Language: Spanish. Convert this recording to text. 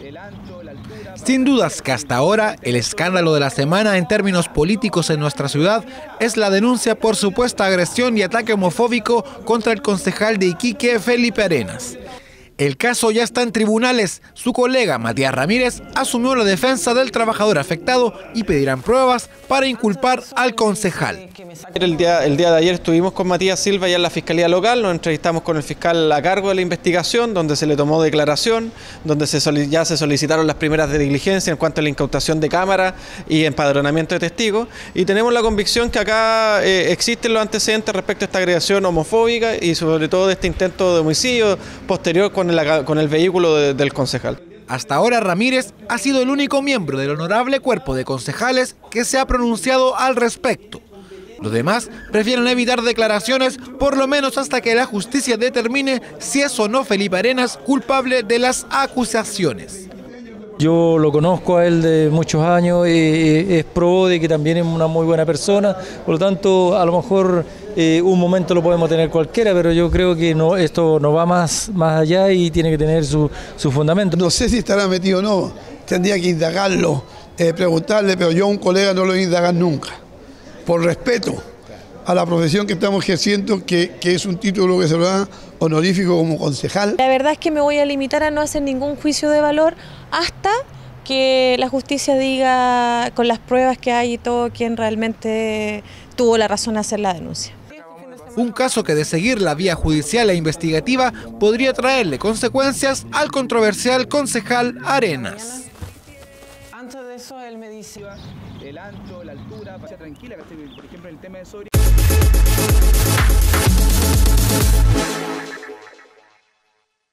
Sin dudas que hasta ahora el escándalo de la semana en términos políticos en nuestra ciudad es la denuncia por supuesta agresión y ataque homofóbico contra el concejal de Iquique, Felipe Arenas. El caso ya está en tribunales. Su colega Matías Ramírez asumió la defensa del trabajador afectado y pedirán pruebas para inculpar al concejal. El día de ayer estuvimos con Matías Silva ya en la Fiscalía Local, nos entrevistamos con el fiscal a cargo de la investigación, donde se le tomó declaración, donde ya se solicitaron las primeras de diligencia en cuanto a la incautación de cámara y empadronamiento de testigos, y tenemos la convicción que acá existen los antecedentes respecto a esta agresión homofóbica y sobre todo de este intento de homicidio posterior con el vehículo del concejal. Hasta ahora Ramírez ha sido el único miembro del honorable cuerpo de concejales que se ha pronunciado al respecto. Los demás prefieren evitar declaraciones por lo menos hasta que la justicia determine si es o no Felipe Arenas culpable de las acusaciones. Yo lo conozco a él de muchos años, es probado de que también es una muy buena persona, por lo tanto a lo mejor un momento lo podemos tener cualquiera, pero yo creo que no, esto no va más allá y tiene que tener su fundamento. No sé si estará metido o no, tendría que indagarlo, preguntarle, pero yo a un colega no lo voy a indagar nunca, por respeto a la profesión que estamos ejerciendo, que es un título que se lo da honorífico como concejal. La verdad es que me voy a limitar a no hacer ningún juicio de valor hasta que la justicia diga con las pruebas que hay y todo quién realmente tuvo la razón de hacer la denuncia. Un caso que de seguir la vía judicial e investigativa podría traerle consecuencias al controversial concejal Arenas. Antes de eso él me dice el ancho, la altura, para tranquila, por ejemplo el tema de sobre